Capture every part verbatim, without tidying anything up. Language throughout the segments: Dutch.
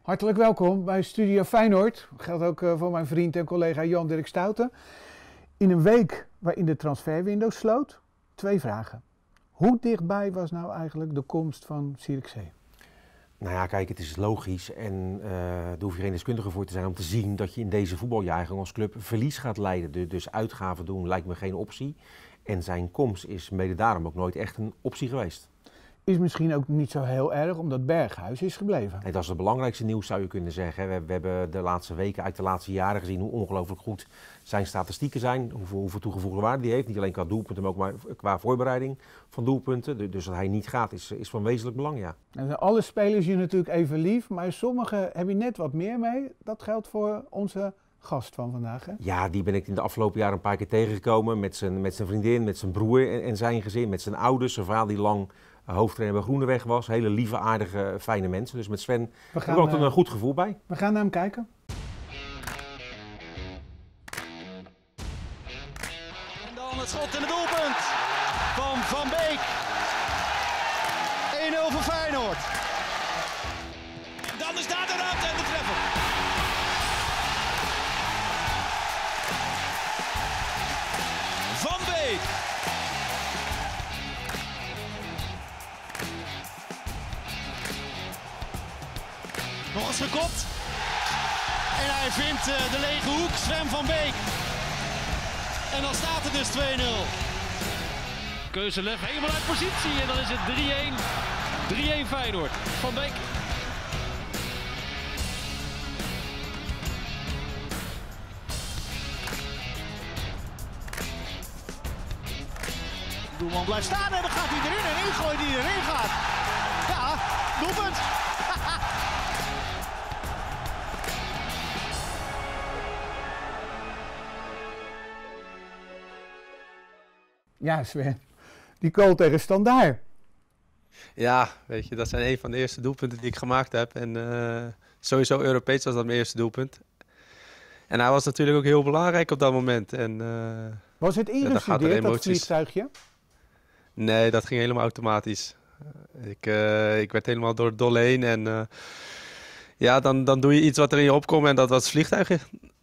Hartelijk welkom bij Studio Feyenoord. Dat geldt ook voor mijn vriend en collega Jan-Dirk Stouten. In een week waarin de transferwindow sloot, twee vragen. Hoe dichtbij was nou eigenlijk de komst van Zirkzee? Nou ja, kijk, het is logisch en uh, daar hoef je geen deskundige voor te zijn om te zien dat je in deze voetbaljaargang als club verlies gaat leiden. Dus uitgaven doen lijkt me geen optie. En zijn komst is mede daarom ook nooit echt een optie geweest. Is misschien ook niet zo heel erg, omdat Berghuis is gebleven. Nee, dat is het belangrijkste nieuws, zou je kunnen zeggen. We, we hebben de laatste weken, uit de laatste jaren gezien hoe ongelooflijk goed zijn statistieken zijn. Hoeveel, hoeveel toegevoegde waarde die heeft. Niet alleen qua doelpunten, maar ook maar qua voorbereiding van doelpunten. Dus dat hij niet gaat, is, is van wezenlijk belang, ja. En alle spelers je natuurlijk even lief, maar sommige heb je net wat meer mee. Dat geldt voor onze gast van vandaag, hè? Ja, die ben ik in de afgelopen jaren een paar keer tegengekomen. Met zijn, met zijn vriendin, met zijn broer en, en zijn gezin, met zijn ouders. Zijn vader die lang hoofdtrainer bij Groeneweg was. Hele lieve, aardige, fijne mensen. Dus met Sven heb ik altijd een goed gevoel bij. We gaan naar hem kijken. En dan het schot in het doelpunt van Van Beek. één nul voor Feyenoord. En dan is daar de ruimte en de treffer. Van Beek. Nog eens gekopt. En hij vindt uh, de lege hoek, Sven van Beek. En dan staat het dus twee nul. Keuzeleg helemaal uit positie en dan is het drie-een. drie-een Feyenoord. Van Beek. De doelman blijft staan en dan gaat hij erin en ingooien die erin gaat. Ja, doelpunt. Ja, Sven. Die goal tegen Standaard. Ja, weet je, dat zijn een van de eerste doelpunten die ik gemaakt heb. En uh, sowieso Europees was dat mijn eerste doelpunt. En hij was natuurlijk ook heel belangrijk op dat moment. En, uh, was het ingestudeerd, dat vliegtuigje? Nee, dat ging helemaal automatisch. Ik, uh, ik werd helemaal door het dolle heen. En uh, ja, dan, dan doe je iets wat er in je opkomt en dat was het vliegtuigje.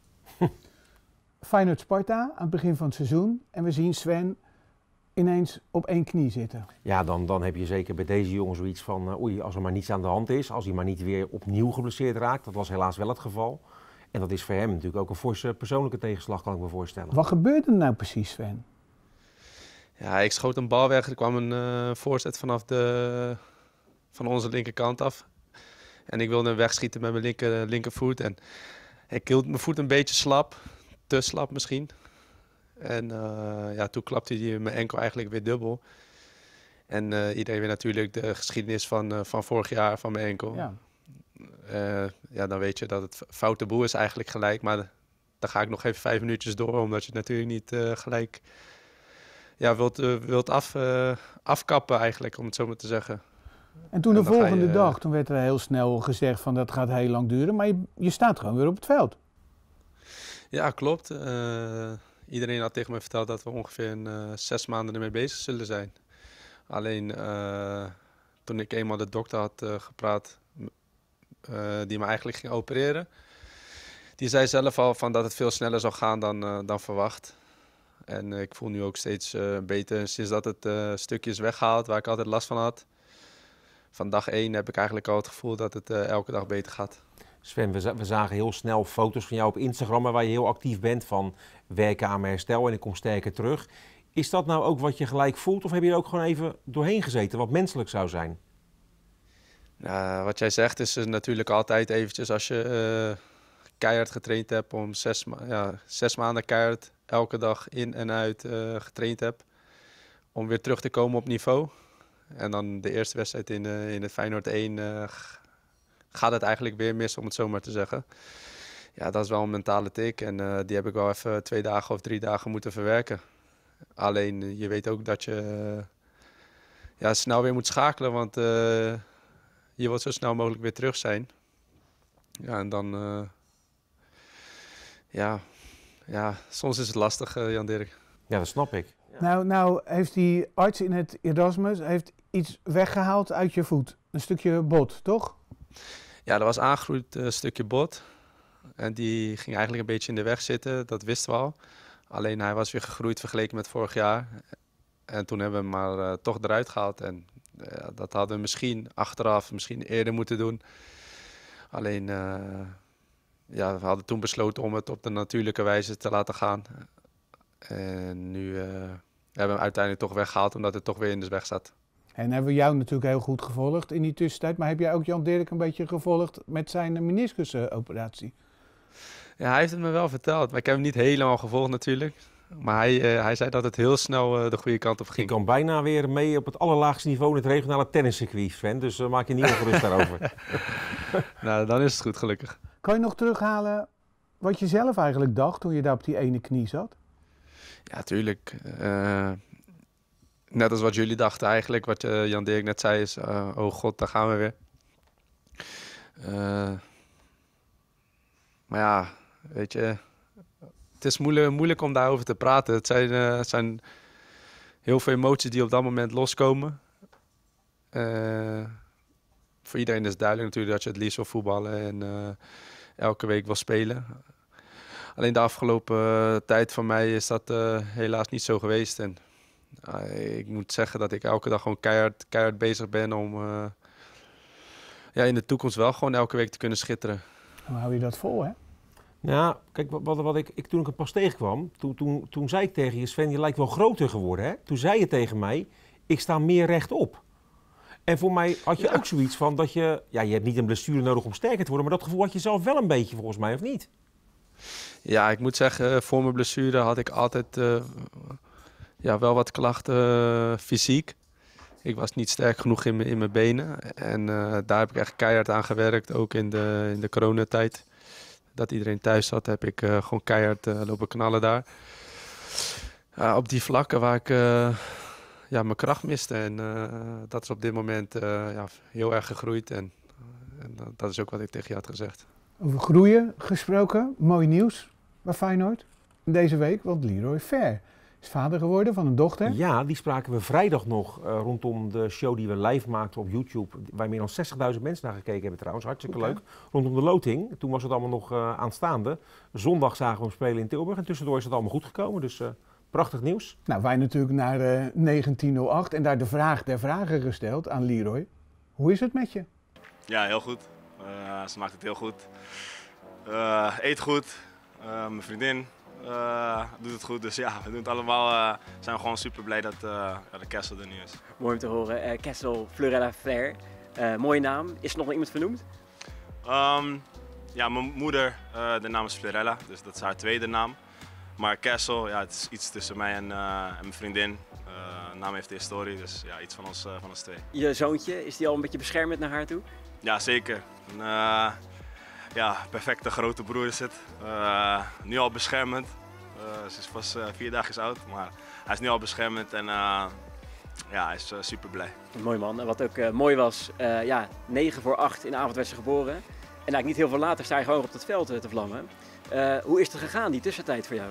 Feyenoord Sparta aan het begin van het seizoen. En we zien Sven ineens op één knie zitten. Ja, dan, dan heb je zeker bij deze jongen zoiets van, uh, oei, als er maar niets aan de hand is, als hij maar niet weer opnieuw geblesseerd raakt. Dat was helaas wel het geval. En dat is voor hem natuurlijk ook een forse persoonlijke tegenslag, kan ik me voorstellen. Wat gebeurde er nou precies, Sven? Ja, ik schoot een bal weg. Er kwam een uh, voorzet vanaf de, van onze linkerkant af. En ik wilde hem wegschieten met mijn linker, linkervoet. En ik hield mijn voet een beetje slap, te slap misschien. En uh, ja, toen klapte hij mijn enkel eigenlijk weer dubbel. En uh, iedereen weet natuurlijk de geschiedenis van, uh, van vorig jaar van mijn enkel. Ja. Uh, ja, dan weet je dat het foute boel is eigenlijk gelijk. Maar dan ga ik nog even vijf minuutjes door, omdat je het natuurlijk niet uh, gelijk ja, wilt, uh, wilt af, uh, afkappen eigenlijk, om het zo maar te zeggen. En toen de en volgende je, uh, dag, toen werd er heel snel gezegd van dat gaat heel lang duren. Maar je, je staat gewoon weer op het veld. Ja, klopt. Uh, Iedereen had tegen me verteld dat we ongeveer een, uh, zes maanden ermee bezig zullen zijn. Alleen uh, toen ik eenmaal de dokter had uh, gepraat, uh, die me eigenlijk ging opereren, die zei zelf al van dat het veel sneller zou gaan dan, uh, dan verwacht. En uh, ik voel nu ook steeds uh, beter sinds dat het uh, stukjes weggehaald waar ik altijd last van had. Van dag één heb ik eigenlijk al het gevoel dat het uh, elke dag beter gaat. Sven, we, we zagen heel snel foto's van jou op Instagram waar je heel actief bent van werken aan mijn herstel en ik kom sterker terug. Is dat nou ook wat je gelijk voelt of heb je er ook gewoon even doorheen gezeten wat menselijk zou zijn? Nou, wat jij zegt is natuurlijk altijd eventjes als je uh, keihard getraind hebt om zes, ma ja, zes maanden keihard elke dag in en uit uh, getraind hebt. Om weer terug te komen op niveau. En dan de eerste wedstrijd in, uh, in het Feyenoord één uh, gaat het eigenlijk weer mis, om het zo maar te zeggen. Ja, dat is wel een mentale tik en uh, die heb ik wel even twee dagen of drie dagen moeten verwerken. Alleen uh, je weet ook dat je uh, ja, snel weer moet schakelen, want uh, je wilt zo snel mogelijk weer terug zijn. Ja, en dan... Uh, ja, ja, soms is het lastig, uh, Jan-Dirk. Ja, dat snap ik. Ja. Nou, nou heeft die arts in het Erasmus heeft iets weggehaald uit je voet. Een stukje bot, toch? Ja, er was aangegroeid een stukje bot. En die ging eigenlijk een beetje in de weg zitten, dat wisten we al. Alleen hij was weer gegroeid vergeleken met vorig jaar. En toen hebben we hem maar uh, toch eruit gehaald. En uh, dat hadden we misschien achteraf, misschien eerder moeten doen. Alleen, uh, ja, we hadden toen besloten om het op de natuurlijke wijze te laten gaan. En nu uh, hebben we hem uiteindelijk toch weggehaald, omdat het toch weer in de weg zat. En hebben we jou natuurlijk heel goed gevolgd in die tussentijd. Maar heb jij ook Jan Dirk een beetje gevolgd met zijn meniscusoperatie? Ja, hij heeft het me wel verteld. Maar ik heb hem niet helemaal gevolgd natuurlijk. Maar hij, uh, hij zei dat het heel snel uh, de goede kant op ging. Ik kan bijna weer mee op het allerlaagste niveau in het regionale tenniscircuit, Sven. Dus uh, maak je niet ongerust daarover. Nou, dan is het goed, gelukkig. Kan je nog terughalen wat je zelf eigenlijk dacht toen je daar op die ene knie zat? Ja, tuurlijk. Uh, net als wat jullie dachten eigenlijk. Wat uh, Jan Dirk net zei is, uh, oh god, daar gaan we weer. Uh, maar ja, weet je... Het is moeilijk, moeilijk om daarover te praten. Het zijn, uh, het zijn heel veel emoties die op dat moment loskomen. Uh, voor iedereen is het duidelijk natuurlijk dat je het liefst wil voetballen en uh, elke week wil spelen. Alleen de afgelopen uh, tijd van mij is dat uh, helaas niet zo geweest. En, uh, ik moet zeggen dat ik elke dag gewoon keihard, keihard bezig ben om uh, ja, in de toekomst wel gewoon elke week te kunnen schitteren. Hoe hou je dat vol, hè? Nou, kijk, wat, wat ik, ik, toen ik er pas tegenkwam, toen, toen, toen zei ik tegen je, Sven, je lijkt wel groter geworden. Hè? Toen zei je tegen mij, ik sta meer rechtop. En voor mij had je ja. ook zoiets van dat je, ja, je hebt niet een blessure nodig om sterker te worden, maar dat gevoel had je zelf wel een beetje volgens mij, of niet? Ja, ik moet zeggen, voor mijn blessure had ik altijd uh, ja, wel wat klachten uh, fysiek. Ik was niet sterk genoeg in, in mijn benen en uh, daar heb ik echt keihard aan gewerkt, ook in de, in de coronatijd. Dat iedereen thuis zat, heb ik uh, gewoon keihard uh, lopen knallen daar. Uh, op die vlakken waar ik uh, ja, mijn kracht miste. En uh, dat is op dit moment uh, ja, heel erg gegroeid. En, uh, en dat is ook wat ik tegen je had gezegd. Over groeien gesproken, mooi nieuws bij Feyenoord deze week. Want Leroy Fer is vader geworden van een dochter. Ja, die spraken we vrijdag nog uh, rondom de show die we live maakten op YouTube. Waar meer dan zestigduizend mensen naar gekeken hebben trouwens. Hartstikke okay. leuk. Rondom de loting. Toen was het allemaal nog uh, aanstaande. Zondag zagen we hem spelen in Tilburg. En tussendoor is het allemaal goed gekomen. Dus uh, prachtig nieuws. Nou, wij natuurlijk naar uh, negentien nul acht en daar de vraag der vragen gesteld aan Leroy. Hoe is het met je? Ja, heel goed. Uh, ze maakt het heel goed. Uh, eet goed. Uh, mijn vriendin. Uh, doet het goed, dus ja, we doen het allemaal. Uh, zijn we gewoon super blij dat uh, ja, de Kessel er nu is. Mooi om te horen. Uh, Kessel Florella Fer. Uh, mooie naam. Is er nog iemand vernoemd? Um, ja, mijn moeder, uh, de naam is Florella, dus dat is haar tweede naam. Maar Kessel, ja, het is iets tussen mij en, uh, en mijn vriendin. Uh, naam heeft de historie, dus ja, iets van ons, uh, van ons twee. Je zoontje, is die al een beetje beschermend naar haar toe? Ja, zeker. En, uh, ja, perfecte grote broer is het. Uh, nu al beschermend. Uh, ze is pas uh, vier dagen oud, maar hij is nu al beschermend en uh, ja, hij is uh, super blij. Mooi man. En wat ook uh, mooi was, uh, ja, negen voor acht in de avond werd ze geboren. En eigenlijk niet heel veel later sta je gewoon op het veld uh, te vlammen. Uh, hoe is het gegaan, die tussentijd voor jou?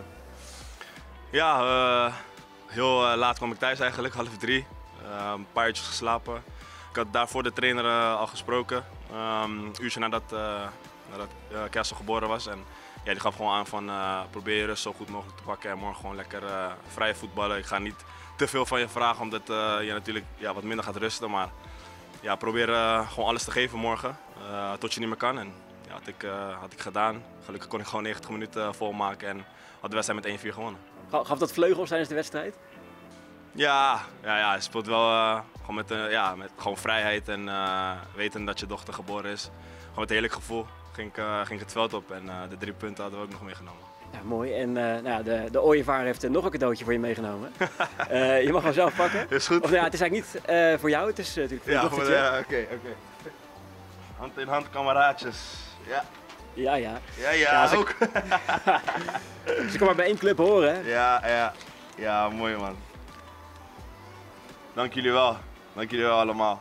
Ja, uh, heel uh, laat kwam ik thuis eigenlijk, half drie. Uh, een paar uurtjes geslapen. Ik had daarvoor de trainer uh, al gesproken, um, een uurtje nadat, uh, nadat uh, Kessel geboren was. En ja, die gaf gewoon aan van uh, probeer je rust zo goed mogelijk te pakken en morgen gewoon lekker uh, vrij voetballen. Ik ga niet te veel van je vragen omdat uh, je natuurlijk ja, wat minder gaat rusten, maar ja, probeer uh, gewoon alles te geven morgen uh, tot je niet meer kan. En ja, had, ik, uh, had ik gedaan. Gelukkig kon ik gewoon negentig minuten volmaken en had de wedstrijd met één vier gewonnen. Gaf dat vleugels tijdens de wedstrijd? Ja, ja, ja, hij speelt wel uh, gewoon met, uh, ja, met gewoon vrijheid en uh, weten dat je dochter geboren is. Gewoon met een heerlijk gevoel ging ik, uh, ging ik het veld op en uh, de drie punten hadden we ook nog meegenomen. Ja, mooi. En uh, nou, de, de ooievaar heeft uh, nog een cadeautje voor je meegenomen. uh, je mag hem zelf pakken. Is goed. Of, nou, ja, het is eigenlijk niet uh, voor jou, het is uh, natuurlijk voor ja, je dochtertje. Ja, oké, okay, oké. Okay. Hand in hand, kameraadjes. Ja. Ja, ja. Ja, ja, ja ze, ook. Ze kan maar bij één club horen, hè? Ja, ja. Ja, mooi man. Dank jullie wel. Dank jullie wel allemaal.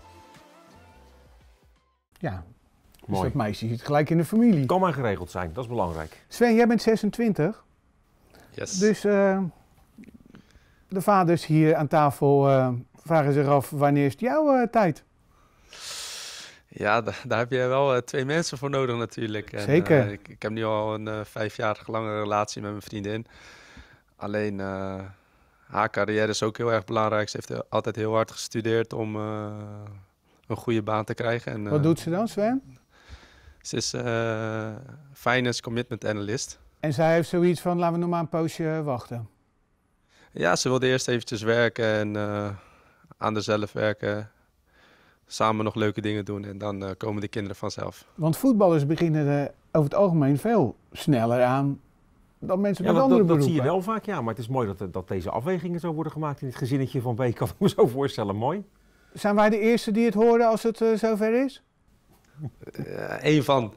Ja, dus mooi. dat meisje zit gelijk in de familie. Kan maar geregeld zijn, dat is belangrijk. Sven, jij bent zesentwintig. Yes. Dus uh, de vaders hier aan tafel uh, vragen zich af, wanneer is het jouw uh, tijd? Ja, da- daar heb je wel uh, twee mensen voor nodig natuurlijk. En, Zeker. Uh, ik, ik heb nu al een uh, vijfjarige lange relatie met mijn vriendin. Alleen uh, haar carrière is ook heel erg belangrijk. Ze heeft uh, altijd heel hard gestudeerd om uh, een goede baan te krijgen. En, uh, Wat doet ze dan, Sven? Ze is uh, Finance Commitment Analyst. En zij heeft zoiets van, laten we nog maar een poosje wachten. Ja, ze wilde eerst eventjes werken en uh, aan zichzelf werken. Samen nog leuke dingen doen en dan uh, komen de kinderen vanzelf. Want voetballers beginnen er over het algemeen veel sneller aan dan mensen Ja, met dat, andere dat, dat beroepen. zie je wel vaak, ja. Maar het is mooi dat, dat deze afwegingen zo worden gemaakt in het gezinnetje van Beek. Kan ik me zo voorstellen, mooi. Zijn wij de eerste die het horen als het uh, zover is? Eén uh, van.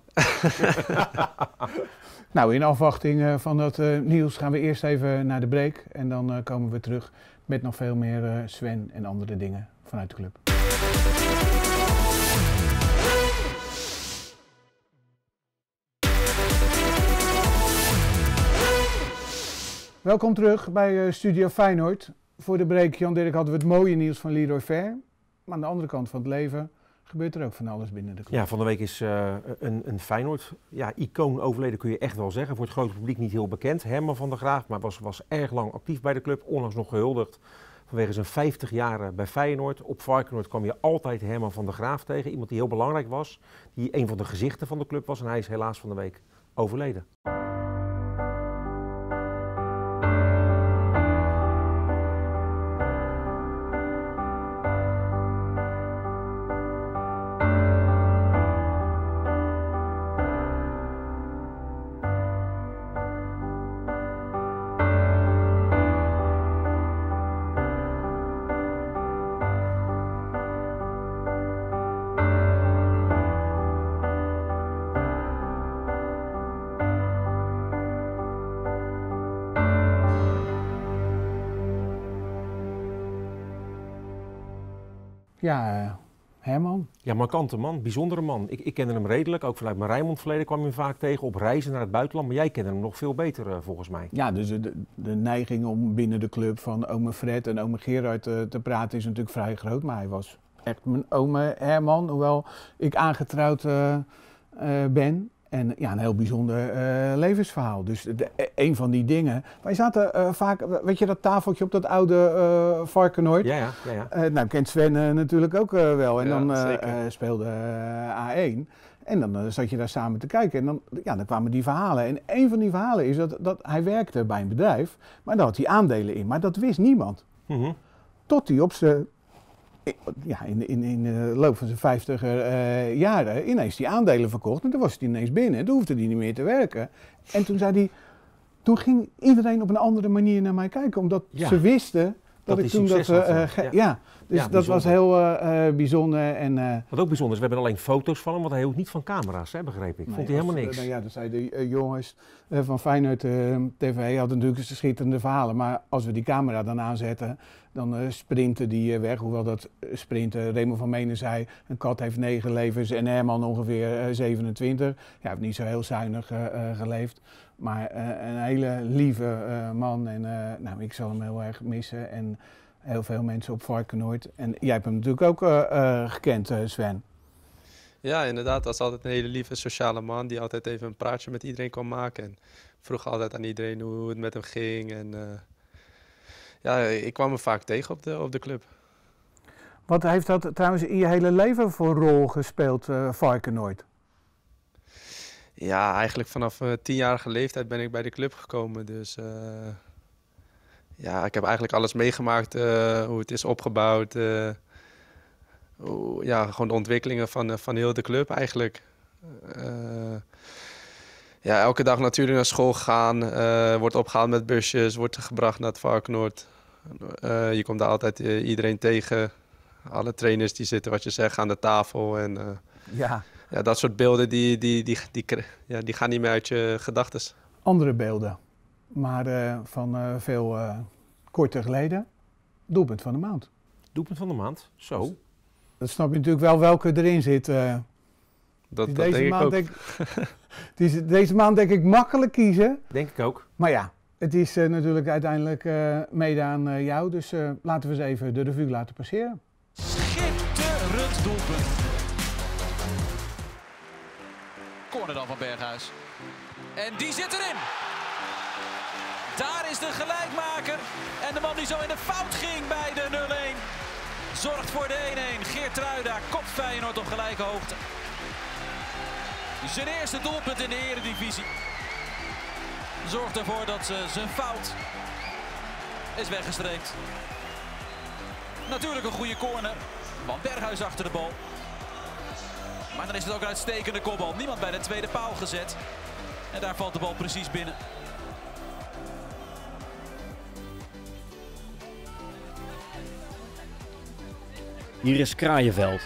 Nou, in afwachting uh, van dat uh, nieuws gaan we eerst even naar de break. En dan uh, komen we terug met nog veel meer uh, Sven en andere dingen vanuit de club. Welkom terug bij uh, Studio Feyenoord. Voor de break, Jan-Dirk, hadden we het mooie nieuws van Leroy Ver. Maar aan de andere kant van het leven gebeurt er ook van alles binnen de club. Ja, van de week is uh, een, een Feyenoord ja, icoon overleden, kun je echt wel zeggen. Voor het grote publiek niet heel bekend. Herman van der Graaf, maar was, was erg lang actief bij de club. Onlangs nog gehuldigd vanwege zijn vijftig jaren bij Feyenoord. Op Varkenoord kwam je altijd Herman van der Graaf tegen. Iemand die heel belangrijk was. Die een van de gezichten van de club was. En hij is helaas van de week overleden. Ja, uh, Herman. Ja, markante man, bijzondere man. Ik, ik kende hem redelijk, ook vanuit mijn Rijnmond verleden kwam je hem vaak tegen op reizen naar het buitenland. Maar jij kende hem nog veel beter uh, volgens mij. Ja, dus de, de neiging om binnen de club van ome Fred en ome Gerard uh, te praten is natuurlijk vrij groot. Maar hij was echt mijn ome Herman, hoewel ik aangetrouwd uh, uh, ben. En ja, een heel bijzonder uh, levensverhaal. Dus de, een van die dingen. Wij zaten uh, vaak, weet je dat tafeltje op dat oude uh, Varkenoord? Ja, ja, ja. ja. Uh, nou, kent Sven uh, natuurlijk ook uh, wel. En Ja, dan uh, zeker. uh, speelde uh, A één. En dan uh, zat je daar samen te kijken. En dan, ja, dan kwamen die verhalen. En een van die verhalen is dat, dat hij werkte bij een bedrijf. Maar daar had hij aandelen in. Maar dat wist niemand. Mm-hmm. Tot hij op zijn... Ja, in, in, in de loop van zijn vijftiger uh, jaren ineens die aandelen verkocht. En toen was hij ineens binnen. En toen hoefde hij niet meer te werken. En toen zei hij... Toen ging iedereen op een andere manier naar mij kijken. Omdat Ja. ze wisten dat, Dat ik hij toen dat... succes Uh, had, ge- ja. ja. Dus Ja, dat was heel uh, uh, bijzonder. En, uh, Wat ook bijzonder is, we hebben alleen foto's van hem, want hij hield niet van camera's, hè, begreep ik. nee, Vond hij helemaal als, niks. Uh, nou ja, dan zeiden de uh, jongens uh, van Feyenoord uh, T V hadden natuurlijk schitterende verhalen. Maar als we die camera dan aanzetten, dan uh, sprinten die uh, weg. Hoewel dat uh, sprinten, Raymond van Menen zei, een kat heeft negen levens en Herman ongeveer uh, zevenentwintig. Ja, hij heeft niet zo heel zuinig uh, uh, geleefd. Maar uh, een hele lieve uh, man en uh, nou, ik zal hem heel erg missen. En heel veel mensen op Varkenoord. En jij hebt hem natuurlijk ook uh, uh, gekend, uh, Sven. Ja, inderdaad. Dat was altijd een hele lieve sociale man die altijd even een praatje met iedereen kon maken. En vroeg altijd aan iedereen hoe het met hem ging. En uh, ja, ik kwam hem vaak tegen op de, op de club. Wat heeft dat trouwens in je hele leven voor rol gespeeld, uh, Varkenoord? Ja, eigenlijk vanaf uh, tienjarige leeftijd ben ik bij de club gekomen. Dus uh, ja, ik heb eigenlijk alles meegemaakt, uh, hoe het is opgebouwd. Uh, hoe, ja, gewoon de ontwikkelingen van, uh, van heel de club eigenlijk. Uh, ja, elke dag natuurlijk naar school gaan, uh, wordt opgehaald met busjes, wordt gebracht naar het Varkenoord. Uh, je komt daar altijd uh, iedereen tegen. Alle trainers die zitten, wat je zegt, aan de tafel. En, uh, Ja. ja, dat soort beelden die, die, die, die, die, ja, die gaan niet meer uit je gedachten. Andere beelden, maar uh, van uh, veel uh, korter geleden. Doelpunt van de maand. Doelpunt van de maand, zo. Dat snap je natuurlijk wel welke erin zit. Uh, Dat, die dat deze, denk ik maand ook. denk, die, deze maand denk ik makkelijk kiezen. Denk ik ook. Maar ja, het is uh, natuurlijk uiteindelijk uh, mede aan uh, jou. Dus uh, laten we eens even de revue laten passeren. Schitterend doelpunt. corner dan van Berghuis. En die zit erin. Daar is de gelijkmaker. En de man die zo in de fout ging bij de nul een. Zorgt voor de één-een. Geertruida kopt Feyenoord op gelijke hoogte. Zijn eerste doelpunt in de Eredivisie. Zorgt ervoor dat ze zijn fout is weggestreept. Natuurlijk een goede corner. Want Berghuis achter de bal. Maar dan is het ook een uitstekende kopbal. Niemand bij de tweede paal gezet. En daar valt de bal precies binnen. Hier is Kraaienveld.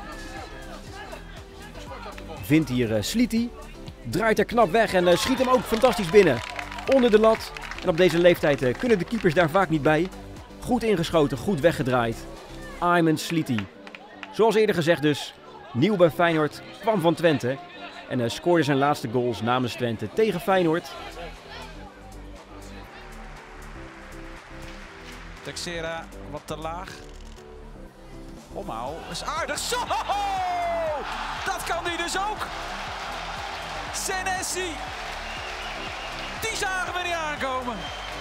Vindt hier uh, Sliti. Draait er knap weg en uh, schiet hem ook fantastisch binnen. Onder de lat. En op deze leeftijd uh, kunnen de keepers daar vaak niet bij. Goed ingeschoten, goed weggedraaid. Aymen Sliti. Zoals eerder gezegd dus, nieuw bij Feyenoord, kwam van Twente. En uh, scoorde zijn laatste goals namens Twente tegen Feyenoord. Texera wat te laag. Omhaal is aardig. Zo! Dat kan hij dus ook. Senesi. Die zagen we niet aankomen.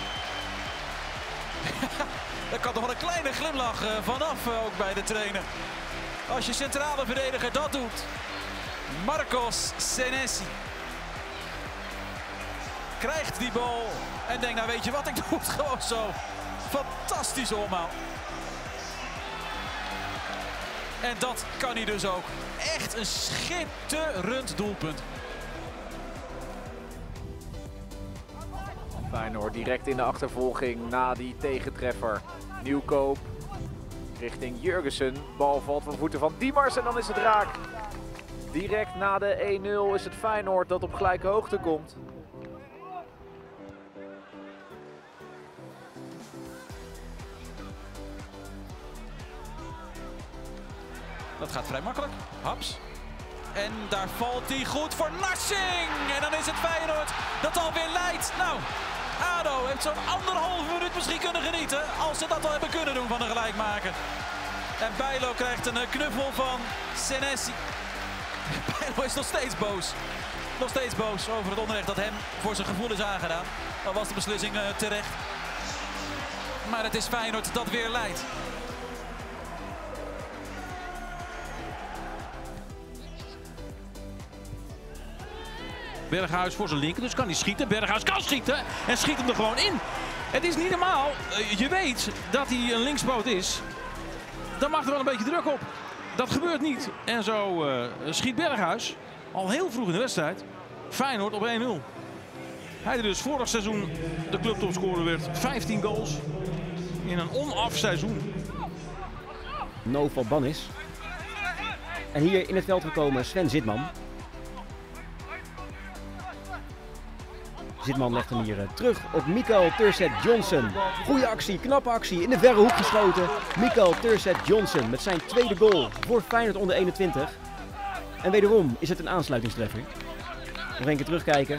Er kan toch wel een kleine glimlach vanaf ook bij de trainer. Als je centrale verdediger dat doet. Marcos Senesi. Krijgt die bal en denkt, nou weet je wat, ik doe het gewoon zo. Fantastisch omhaal. En dat kan hij dus ook. Echt een schitterend doelpunt. Feyenoord direct in de achtervolging na die tegentreffer. Nieuwkoop richting Jurgensen. Bal valt van voeten van Diemers en dan is het raak. Direct na de één nul is het Feyenoord dat op gelijke hoogte komt. Dat gaat vrij makkelijk. Haps. En daar valt hij goed voor Narsing. En dan is het Feyenoord dat alweer leidt. Nou, ADO heeft zo'n anderhalve minuut misschien kunnen genieten. Als ze dat al hebben kunnen doen van de gelijkmaker. En Bijlo krijgt een knuffel van Senesi. Bijlo is nog steeds boos. Nog steeds boos over het onrecht dat hem voor zijn gevoel is aangedaan. Al was de beslissing uh, terecht. Maar het is Feyenoord dat weer leidt. Berghuis voor zijn linker, dus kan hij schieten. Berghuis kan schieten en schiet hem er gewoon in. Het is niet normaal. Je weet dat hij een linkspoot is. Dan mag er wel een beetje druk op. Dat gebeurt niet. En zo uh, schiet Berghuis al heel vroeg in de wedstrijd Feyenoord op één nul. Hij die dus vorig seizoen de clubtopscorer werd. vijftien goals in een onaf seizoen. Noval Bannis. En hier in het veld gekomen Sven Zitman. Zitman legt hem hier terug op Mikael Turset-Johnson. Goeie actie, knappe actie, in de verre hoek geschoten. Mikael Turset-Johnson met zijn tweede goal voor Feyenoord onder eenentwintig. En wederom is het een aansluitingstreffer. Nog een keer terugkijken.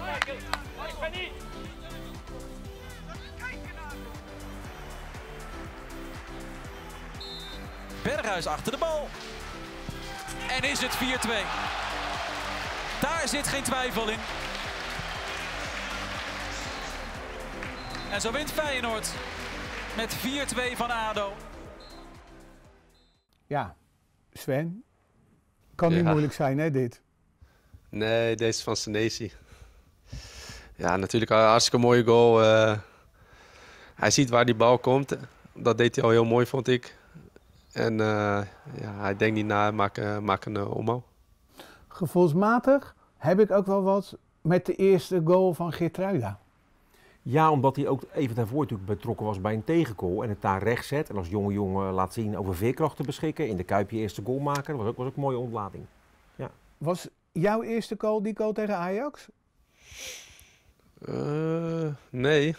Berghuis achter de bal. En is het vier twee. Daar zit geen twijfel in. En zo wint Feyenoord met vier twee van ADO. Ja, Sven. Kan niet ja. moeilijk zijn, hè, dit? Nee, deze van Senesi. Ja, natuurlijk een hartstikke mooie goal. Uh, hij ziet waar die bal komt. Dat deed hij al heel mooi, vond ik. En uh, ja, hij denkt niet na, maak, uh, maak een uh, omhaal. Gevoelsmatig heb ik ook wel wat met de eerste goal van Geertruida. Ja, omdat hij ook even daarvoor natuurlijk betrokken was bij een tegengoal en het daar recht zet. En als jonge jongen laat zien over veerkracht te beschikken. In de Kuip je eerste goal maken, dat was ook, was ook een mooie ontlading. Ja. Was jouw eerste goal die goal tegen Ajax? Uh, nee.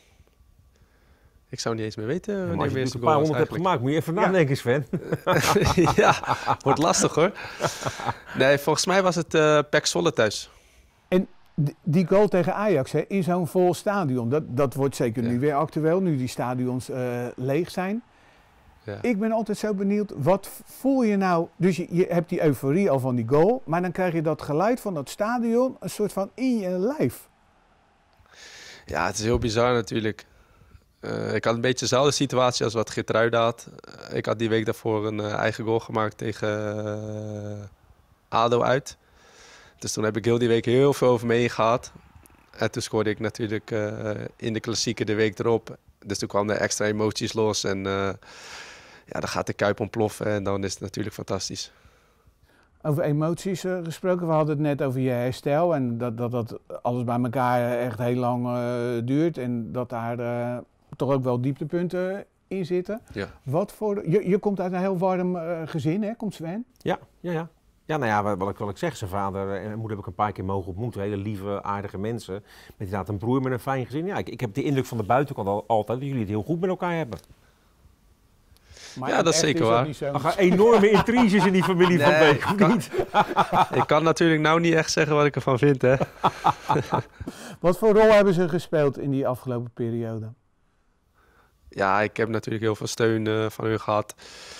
Ik zou niet eens meer weten wanneer ja, als je eerste een paar goal honderd hebt gemaakt, moet je even nadenken, Sven. Ja, wordt lastig hoor. Nee, volgens mij was het uh, P E C Zwolle thuis. En die goal tegen Ajax, hè, in zo'n vol stadion, dat, dat wordt zeker ja. nu weer actueel, nu die stadions uh, leeg zijn. Ja. Ik ben altijd zo benieuwd, wat voel je nou? Dus je, je hebt die euforie al van die goal, maar dan krijg je dat geluid van dat stadion een soort van in je lijf. Ja, het is heel bizar natuurlijk. Uh, ik had een beetje dezelfde situatie als wat Geertruida had. Uh, ik had die week daarvoor een uh, eigen goal gemaakt tegen uh, ADO uit. Dus toen heb ik heel die week heel veel over me heen gehad. En toen scoorde ik natuurlijk uh, in de klassieker de week erop. Dus toen kwamen er extra emoties los en uh, ja, dan gaat de Kuip ontploffen en dan is het natuurlijk fantastisch. Over emoties uh, gesproken, we hadden het net over je herstel en dat dat, dat alles bij elkaar echt heel lang uh, duurt en dat daar uh, toch ook wel dieptepunten in zitten. Ja. Wat voor, je, je komt uit een heel warm uh, gezin, hè? Komt Sven? Ja, ja, ja. Ja, nou ja, wat, wat, ik, wat ik zeg, zijn vader en moeder heb ik een paar keer mogen ontmoeten. Hele lieve, aardige mensen. Met inderdaad een broer met een fijn gezin. Ja, ik, ik heb de indruk van de buitenkant al, altijd dat jullie het heel goed met elkaar hebben. Maar ja, dat is zeker waar. Er gaan enorme intriges in die familie nee, van Beek, of kan, niet? Ik kan natuurlijk nou niet echt zeggen wat ik ervan vind, hè. Wat voor rol hebben ze gespeeld in die afgelopen periode? Ja, ik heb natuurlijk heel veel steun uh, van hun gehad.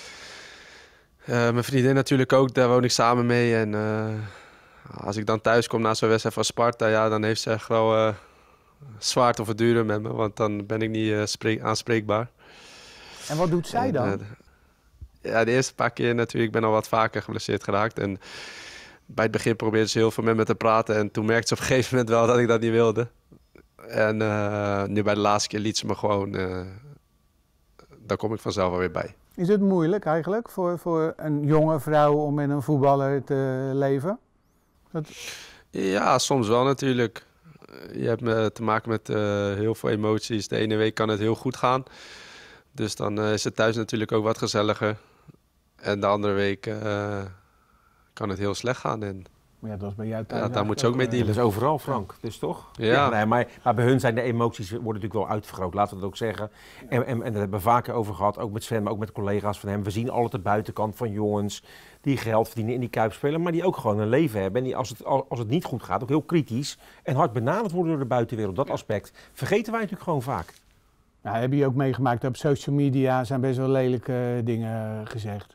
Uh, mijn vriendin natuurlijk ook, daar woon ik samen mee. En uh, als ik dan thuis kom na zo'n wedstrijd van Sparta, ja, dan heeft ze echt wel uh, zwaard of het duren met me. Want dan ben ik niet uh, spreek, aanspreekbaar. En wat doet zij dan? En, uh, ja, de eerste paar keer natuurlijk, ik ben al wat vaker geblesseerd geraakt. En bij het begin probeerde ze heel veel met me te praten. En toen merkte ze op een gegeven moment wel dat ik dat niet wilde. En uh, nu bij de laatste keer liet ze me gewoon, uh, daar kom ik vanzelf alweer bij. Is het moeilijk eigenlijk voor, voor een jonge vrouw om met een voetballer te leven? Dat... Ja, soms wel natuurlijk. Je hebt me te maken met uh, heel veel emoties. De ene week kan het heel goed gaan. Dus dan uh, is het thuis natuurlijk ook wat gezelliger. En de andere week uh, kan het heel slecht gaan. En ja, dat is bij jou thuis. Ja, daar moet je ook mee dealen. Dat is overal, Frank. Dus toch? Ja. ja nee, maar, maar bij hun zijn de emoties worden natuurlijk wel uitvergroot. Laten we dat ook zeggen. En, en, en daar hebben we vaker over gehad. Ook met Sven, maar ook met collega's van hem. We zien altijd de buitenkant van jongens die geld verdienen in die Kuip spelen. Maar die ook gewoon een leven hebben. En die als het, als het niet goed gaat ook heel kritisch en hard benaderd worden door de buitenwereld. Dat aspect vergeten wij natuurlijk gewoon vaak. Nou, heb je ook meegemaakt op social media zijn best wel lelijke dingen gezegd.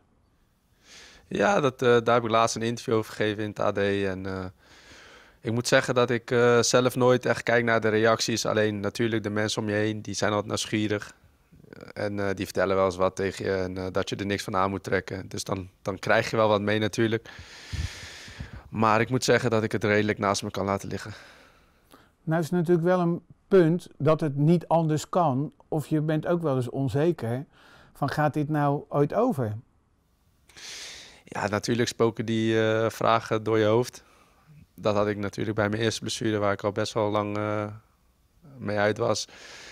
Ja, dat, uh, daar heb ik laatst een interview over gegeven in het A D. En uh, ik moet zeggen dat ik uh, zelf nooit echt kijk naar de reacties. Alleen natuurlijk de mensen om je heen, die zijn altijd nieuwsgierig. En uh, die vertellen wel eens wat tegen je en uh, dat je er niks van aan moet trekken. Dus dan, dan krijg je wel wat mee natuurlijk. Maar ik moet zeggen dat ik het redelijk naast me kan laten liggen. Nou is het natuurlijk wel een punt dat het niet anders kan. Of je bent ook wel eens onzeker van gaat dit nou ooit over? Ja, natuurlijk spoken die uh, vragen door je hoofd. Dat had ik natuurlijk bij mijn eerste blessure, waar ik al best wel lang uh, mee uit was.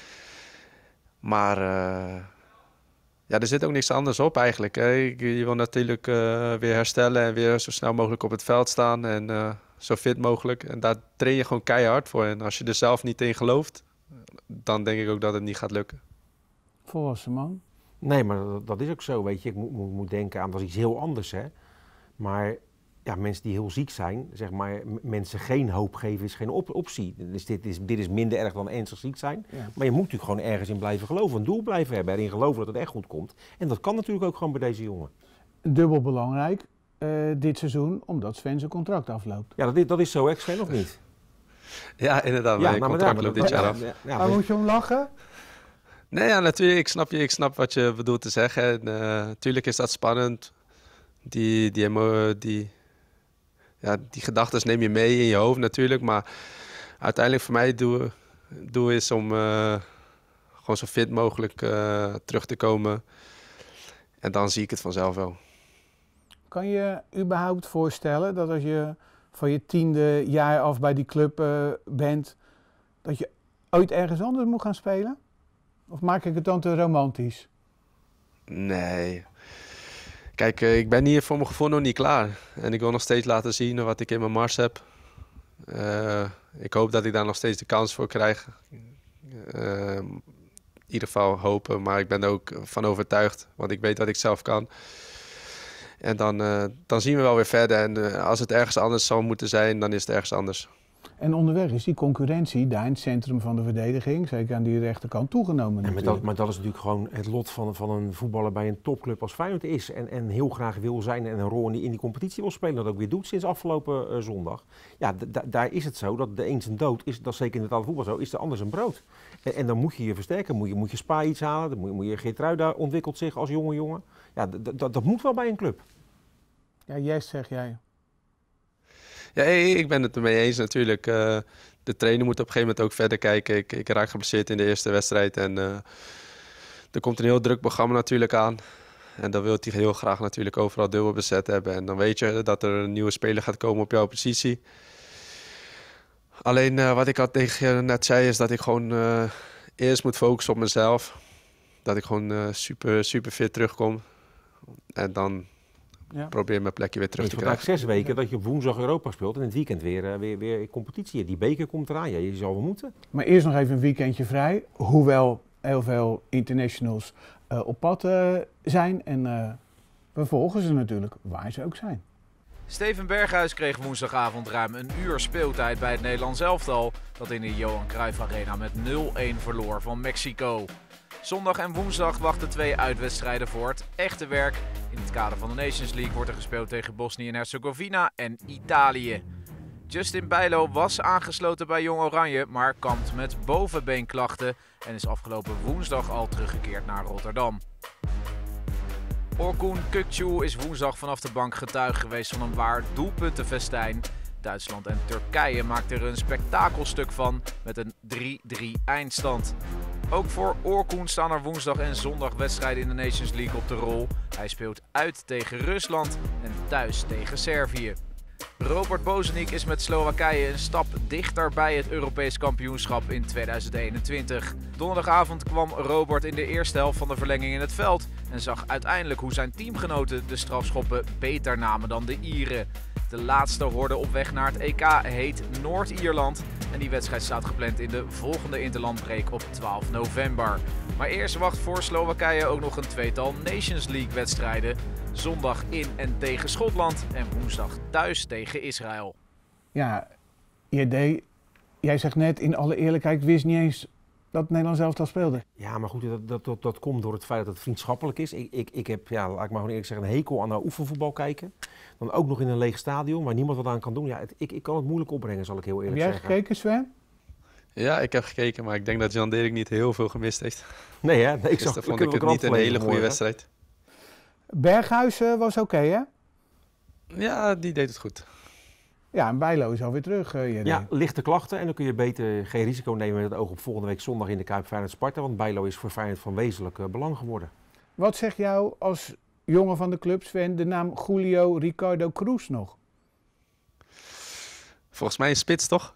Maar uh, ja, er zit ook niks anders op eigenlijk. Hè. Je wil natuurlijk uh, weer herstellen en weer zo snel mogelijk op het veld staan. En uh, zo fit mogelijk. En daar train je gewoon keihard voor. En als je er zelf niet in gelooft, dan denk ik ook dat het niet gaat lukken. Volwassen man. Nee, maar dat, dat is ook zo, weet je. Ik moet, moet, moet denken aan, dat is iets heel anders, hè. Maar ja, mensen die heel ziek zijn, zeg maar, mensen geen hoop geven is geen op, optie. Dus dit is, dit is minder erg dan ernstig ziek zijn. Ja. Maar je moet natuurlijk gewoon ergens in blijven geloven, een doel blijven hebben, erin geloven dat het echt goed komt. En dat kan natuurlijk ook gewoon bij deze jongen. Dubbel belangrijk uh, dit seizoen, omdat Sven zijn contract afloopt. Ja, dat is, dat is zo, hè, Sven, of niet? Ja, inderdaad. Ja, mijn nou, contract loopt dit jaar af. Ja, ja, maar moet je om lachen? Nee, ja, natuurlijk. Ik snap je. Ik snap wat je bedoelt te zeggen. En, uh, natuurlijk is dat spannend. Die, die, emo, die, ja, die gedachten neem je mee in je hoofd natuurlijk. Maar uiteindelijk voor mij doe, doe is om uh, gewoon zo fit mogelijk uh, terug te komen. En dan zie ik het vanzelf wel. Kan je überhaupt voorstellen dat als je van je tiende jaar af bij die club uh, bent, dat je ooit ergens anders moet gaan spelen? Of maak ik het dan te romantisch? Nee. Kijk, ik ben hier voor mijn gevoel nog niet klaar. En ik wil nog steeds laten zien wat ik in mijn mars heb. Uh, ik hoop dat ik daar nog steeds de kans voor krijg. Uh, in ieder geval hopen, maar ik ben er ook van overtuigd. Want ik weet wat ik zelf kan. En dan, uh, dan zien we wel weer verder. En uh, als het ergens anders zal moeten zijn, dan is het ergens anders. En onderweg is die concurrentie daar in het centrum van de verdediging, zeker aan die rechterkant, toegenomen. Ja, maar, dat, maar dat is natuurlijk gewoon het lot van, van een voetballer bij een topclub als Feyenoord is. En, en heel graag wil zijn en een rol in die, in die competitie wil spelen. Dat ook weer doet sinds afgelopen uh, zondag. Ja, daar is het zo dat de een zijn dood is, dat is zeker in het voetbal zo, is de ander zijn brood. En, en dan moet je je versterken, moet je, moet je Spa iets halen, dan moet je, moet je Geertruida ontwikkelt zich als jonge jongen. Ja, dat moet wel bij een club. Ja, jij zeg jij. Ja, ik ben het ermee eens natuurlijk. Uh, de trainer moet op een gegeven moment ook verder kijken. Ik, ik raak geblesseerd in de eerste wedstrijd en uh, er komt een heel druk programma natuurlijk aan. En dan wil hij heel graag natuurlijk overal dubbel bezet hebben. En dan weet je dat er een nieuwe speler gaat komen op jouw positie. Alleen uh, wat ik al tegen je net zei is dat ik gewoon uh, eerst moet focussen op mezelf. Dat ik gewoon uh, super, super fit terugkom. En dan... Ja. Probeer mijn plekje weer terug te krijgen. Het is vandaag zes weken dat je op woensdag Europa speelt en in het weekend weer, uh, weer, weer competitie. Die beker komt eraan, ja, je zal wel moeten. Maar eerst nog even een weekendje vrij, hoewel heel veel internationals uh, op pad uh, zijn. En uh, we volgen ze natuurlijk, waar ze ook zijn. Steven Berghuis kreeg woensdagavond ruim een uur speeltijd bij het Nederlands elftal, dat in de Johan Cruijff Arena met nul-een verloor van Mexico. Zondag en woensdag wachten twee uitwedstrijden voor het echte werk. In het kader van de Nations League wordt er gespeeld tegen Bosnië en Herzegovina en Italië. Justin Bijlo was aangesloten bij Jong Oranje, maar kampt met bovenbeenklachten en is afgelopen woensdag al teruggekeerd naar Rotterdam. Orkun Kökçü is woensdag vanaf de bank getuige geweest van een waar doelpuntenfestijn. Duitsland en Turkije maakten er een spektakelstuk van met een drie-drie eindstand. Ook voor Orkun staan er woensdag en zondag wedstrijden in de Nations League op de rol. Hij speelt uit tegen Rusland en thuis tegen Servië. Robert Bozeniek is met Slowakije een stap dichter bij het Europees kampioenschap in tweeduizend eenentwintig. Donderdagavond kwam Robert in de eerste helft van de verlenging in het veld en zag uiteindelijk hoe zijn teamgenoten de strafschoppen beter namen dan de Ieren. De laatste horde op weg naar het E K heet Noord-Ierland en die wedstrijd staat gepland in de volgende interlandbreek op twaalf november. Maar eerst wacht voor Slowakije ook nog een tweetal Nations League wedstrijden. Zondag in en tegen Schotland en woensdag thuis tegen Israël. Ja, J D, jij zegt net in alle eerlijkheid, ik wist niet eens dat het Nederlands elftal speelde. Ja, maar goed, dat, dat, dat, dat komt door het feit dat het vriendschappelijk is. Ik, ik, ik heb, ja, laat ik maar gewoon eerlijk zeggen, een hekel aan naar oefenvoetbal kijken. Dan ook nog in een leeg stadion waar niemand wat aan kan doen. Ja, het, ik, ik kan het moeilijk opbrengen, zal ik heel eerlijk zeggen. Heb jij gekeken, Sven? Ja, ik heb gekeken, maar ik denk dat Jan Dirk niet heel veel gemist heeft. Nee, hè? Nee, ik zag, vond ik het niet een hele goede wedstrijd. Berghuis uh, was oké, okay, hè? Ja, die deed het goed. Ja, en Bijlo is alweer terug. Uh, ja, lichte klachten en dan kun je beter geen risico nemen met het oog op volgende week zondag in de Kuip Feyenoord-Sparta. Want Bijlo is voor Feyenoord van wezenlijk uh, belang geworden. Wat zegt jou als jongen van de club, Sven, de naam Julio Ricardo Cruz nog? Volgens mij een spits, toch?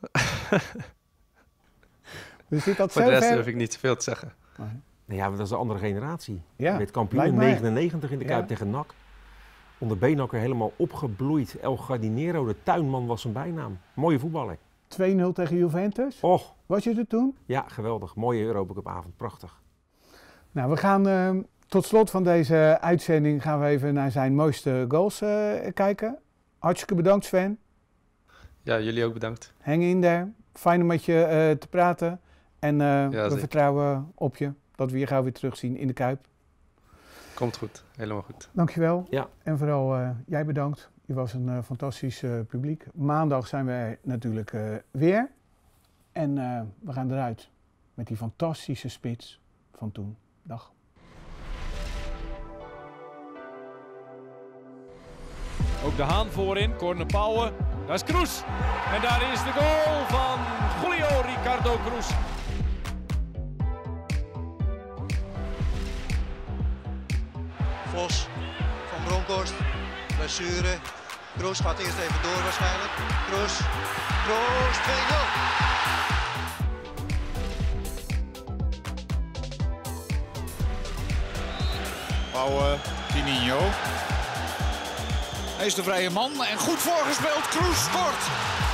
Dus dit dat voor de rest durf ik niet zoveel te zeggen. Oh. Nou ja, dat is een andere generatie. Ja, je werd kampioen in negenennegentig in de Kuip ja. tegen N A C. Onder Beenhakker helemaal opgebloeid. El Gardinero, de tuinman, was zijn bijnaam. Mooie voetballer. twee nul tegen Juventus? Och. Was je er toen? Ja, geweldig. Mooie Europa Cup avond. Prachtig. Nou, we gaan uh, tot slot van deze uitzending gaan we even naar zijn mooiste goals uh, kijken. Hartstikke bedankt, Sven. Ja, jullie ook bedankt. Hang in daar. Fijn om met je uh, te praten. En uh, ja, we zeker. vertrouwen op je dat we je gauw weer terugzien in de Kuip. Komt goed, helemaal goed. Dankjewel. Ja. En vooral uh, jij bedankt. Je was een uh, fantastisch uh, publiek. Maandag zijn we er natuurlijk uh, weer. En uh, we gaan eruit met die fantastische spits van toen. Dag. Ook de Haan voorin, Corne Pauwen. Daar is Kroes. En daar is de goal van Julio Ricardo Cruz. Vos van Bronkhorst, blessure. Kroes gaat eerst even door waarschijnlijk. Kroes, Kroes, twee nul. Pauwen, Tininho. Hij is de vrije man en goed voorgespeeld. Kroes scoort.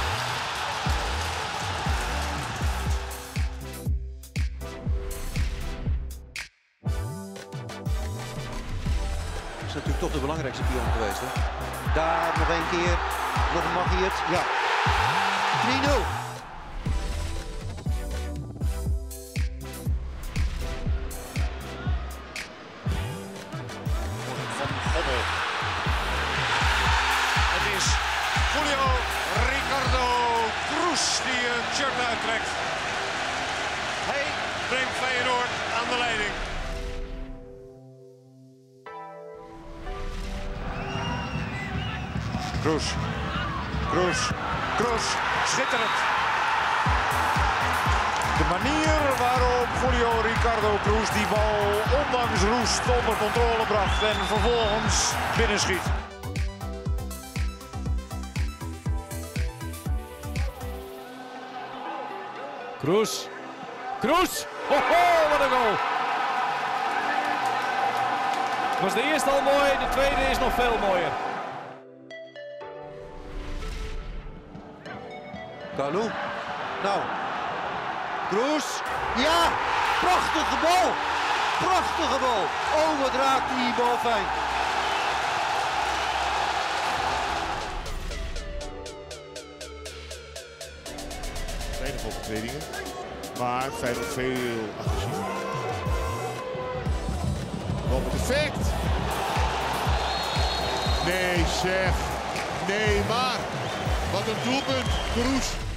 Dat is natuurlijk toch de belangrijkste pion geweest. Hè? Daar nog een keer, nog een Magiët. Ja, drie nul. Kroes die een shirt uittrekt. Hij brengt Feyenoord aan de leiding. Kroes. Kroes. Kroes. Schitterend. De manier waarop Julio Ricardo Kroes die bal ondanks roest onder controle bracht en vervolgens binnenschiet. Kroes. Kroes! Ho, ho, wat een goal! Was de eerste al mooi, de tweede is nog veel mooier. Kalou. Nou. Kroes. Ja! Prachtige bal! Prachtige bal! Oh, wat raakt die bal fijn. Weinig overtredingen, maar Feyenoord veel agressiever. Bal met effect. Nee zeg. Nee maar. Wat een doelpunt. Kroes.